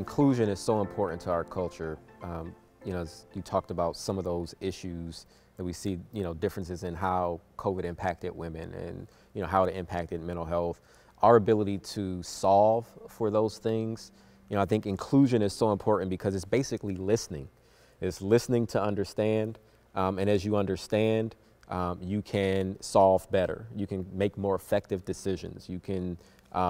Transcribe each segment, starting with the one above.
inclusion is so important to our culture. You know, you talked about some of those issues that we see, you know, differences in how COVID impacted women and, you know, how it impacted mental health. Our ability to solve for those things, you know, I think inclusion is so important because it's basically listening. It's listening to understand, and as you understand, you can solve better. You can make more effective decisions. You can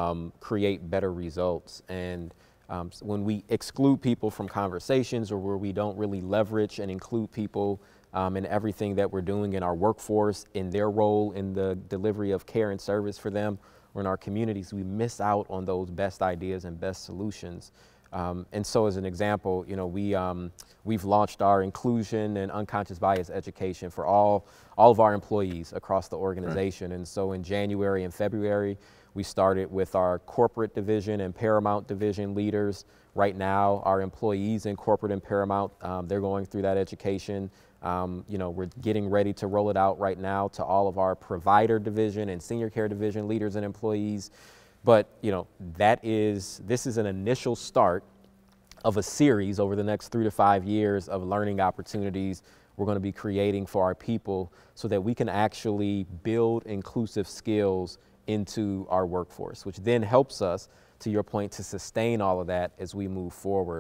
create better results. And when we exclude people from conversations, or where we don't really leverage and include people in everything that we're doing in our workforce, in their role in the delivery of care and service for them, or in our communities, we miss out on those best ideas and best solutions. And so as an example, you know, we've launched our inclusion and unconscious bias education for all of our employees across the organization. Right. And so in January and February, we started with our corporate division and Paramount division leaders. Right now, our employees in corporate and Paramount, they're going through that education. You know, we're getting ready to roll it out right now to all of our provider division and senior care division leaders and employees. But, you know, this is an initial start of a series over the next 3 to 5 years of learning opportunities we're going to be creating for our people so that we can actually build inclusive skills into our workforce, which then helps us, to your point, to sustain all of that as we move forward.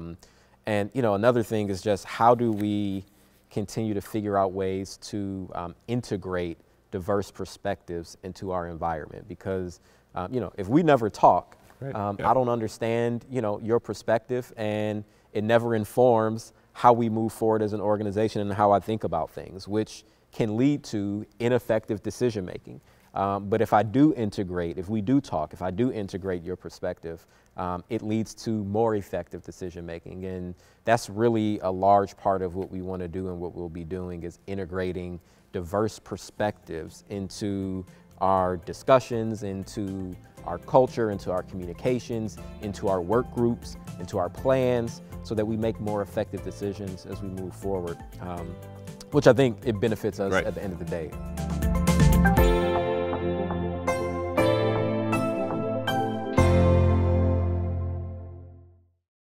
And, you know, another thing is just how do we continue to figure out ways to integrate diverse perspectives into our environment? Because, you know, if we never talk, right. I don't understand, you know, your perspective, and it never informs how we move forward as an organization and how I think about things, which can lead to ineffective decision making. But if I do integrate, if we do talk, if I do integrate your perspective, it leads to more effective decision making. And that's really a large part of what we want to do, and what we'll be doing is integrating diverse perspectives into our discussions, into our culture, into our communications, into our work groups, into our plans, so that we make more effective decisions as we move forward, which I think it benefits us at the end of the day.